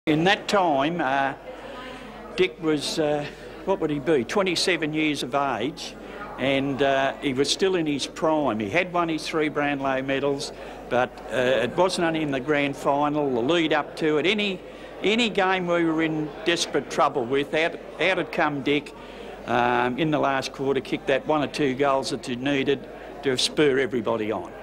In that time, Dick was, what would he be, 27 years of age, and he was still in his prime. He had won his 3 Brownlow medals, but it wasn't only in the grand final, the lead up to it. Any game we were in desperate trouble with, out had come Dick in the last quarter, kicked that 1 or 2 goals that you needed to spur everybody on.